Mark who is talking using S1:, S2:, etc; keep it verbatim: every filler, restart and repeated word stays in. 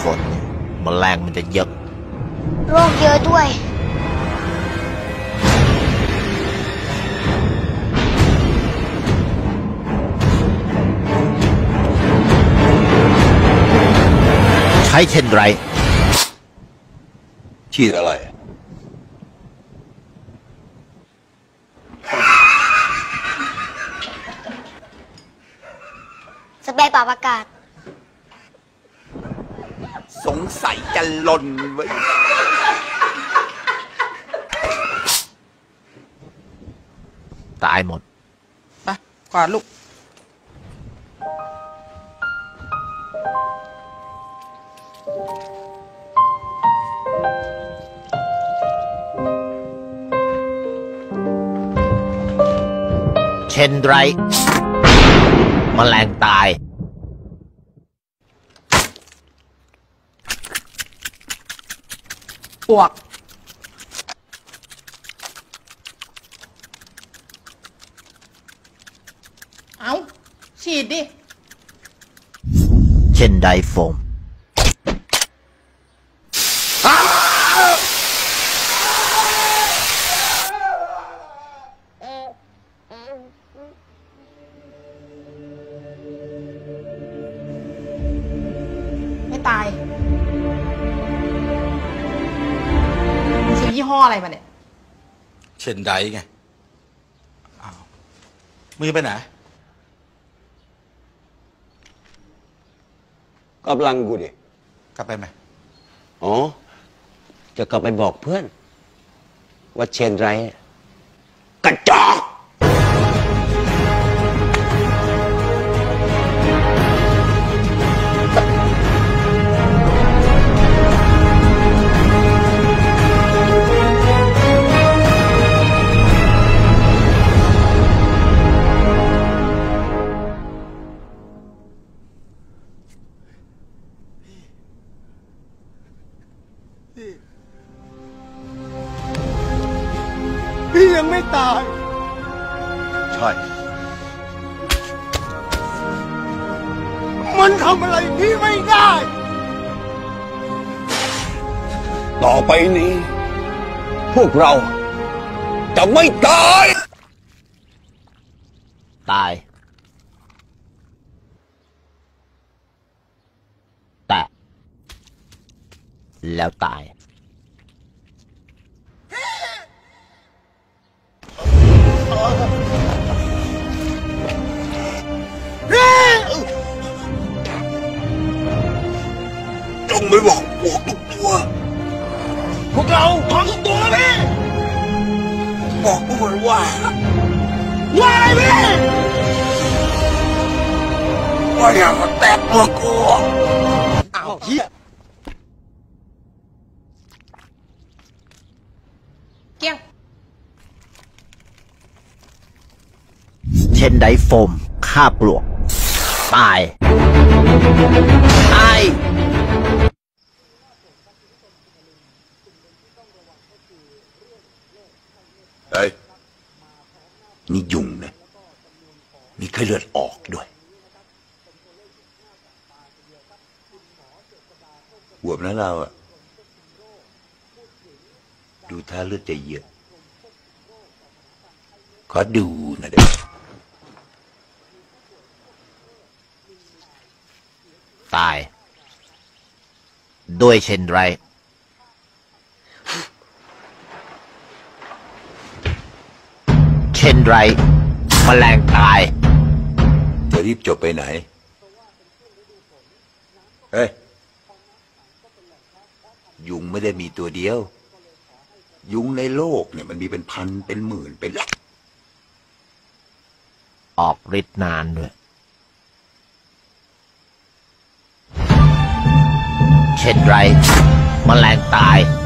S1: ฝนแมลงมันจะเยอะ
S2: โรคเยอะด้วย
S1: ใช้เช่นไร
S3: ฉีดอะไร
S2: สเปรย์ปรับอากาศ
S3: สงสัยจะหล่นไว้
S1: ตายหมด
S4: ไปกวาดลูก
S1: เช่นไรแมลงตาย
S4: ปวกเอาฉีดดิ
S1: เช่นไดโฟม
S4: ไม่ตายซื้อยี่ห้ออะไรมาเนี่ย
S3: เช่นไดไงอ้าวมือไปไหน
S5: กำลังกูดิ
S3: กลับไปไหม
S5: อ๋อจะกลับไปบอกเพื่อนว่าเชนไรกระจอก
S3: พี่ยังไม่ตายใช่มันทำอะไรพี่ไม่ได้
S5: ต่อไปนี้พวกเราจะไม่ตาย
S1: ตายแต่แล้วตาย
S3: จงไม่บอกพวกทุกตัวพวกเราพร้อมทุกตัวพี่บอกพวกมันว่าว่าอะไรพี่ว่าอย่ามาแตะตัวกูอ้าวเฮีย
S4: เกี้ยง
S1: เช่นไดโฟมฆ่าปลวกตายตาย
S3: เฮ้ยนี่ยุงนะมีไข้เลือดออกด้วยบวมนะเราอะดูท่าเลือดจะเยอะขอดูนะเด็ก
S1: ตายด้วยเช่นไรเช่นไรแมลงตาย
S3: จะรีบจบไปไหนเฮ้ยยุงไม่ได้มีตัวเดียวยุงในโลกเนี่ยมันมีเป็นพันเป็นหมื่นเป็นล้าน
S1: ออกฤทธิ์นานด้วยเช่นไรแมลงตาย